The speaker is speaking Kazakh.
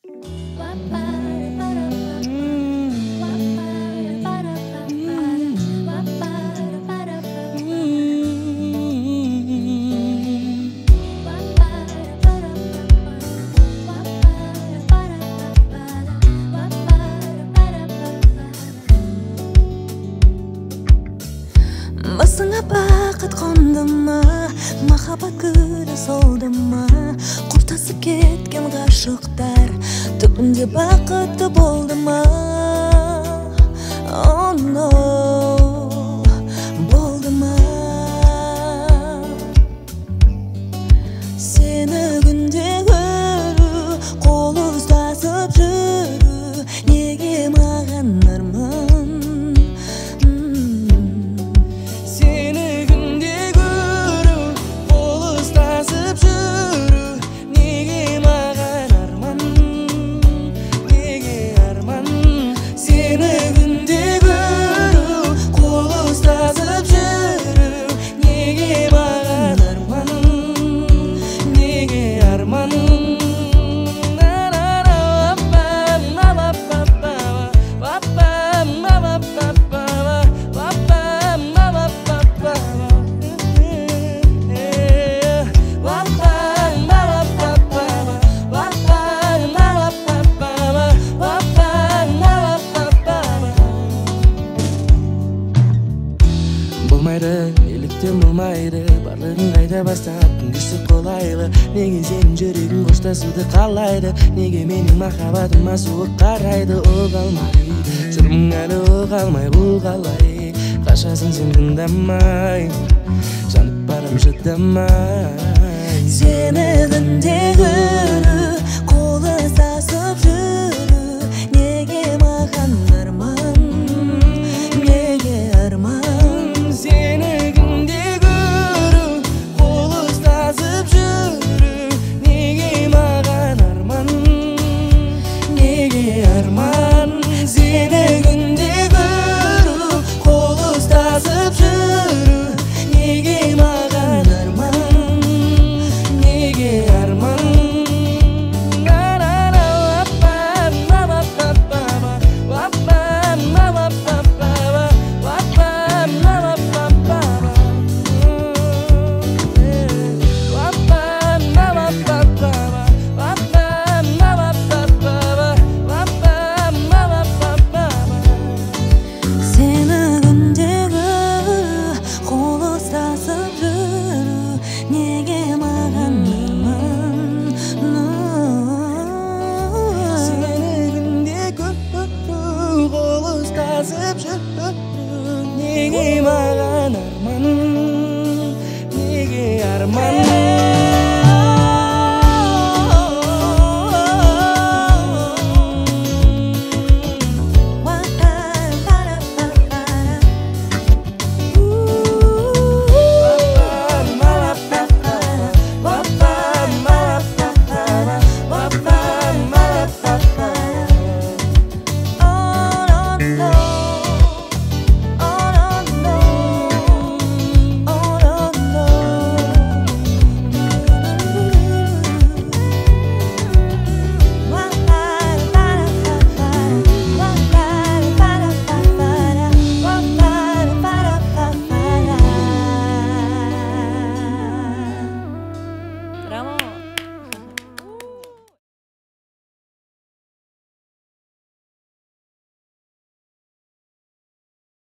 Басыңа бақыт қонды ма, махаббат гүлі солды ма? Құртасып кеткен ғашықтар түбінде бақытты болды ма? Oh no, болды ма? Сені күнде көру, қол ұстасып жүру, неге маған арман? Неліктен болмайды, барлығын қайта бастап күшті қолайлы. Неге сенің жүрегің қоштасуды қалайды? Неге менің махаббатыма суық қарайды? Ол қалмай, жүрмін әлі ол қалмай, бұл қалай? Қашасың сен тыңдамай, жанып барам шыдамай. Сені күнде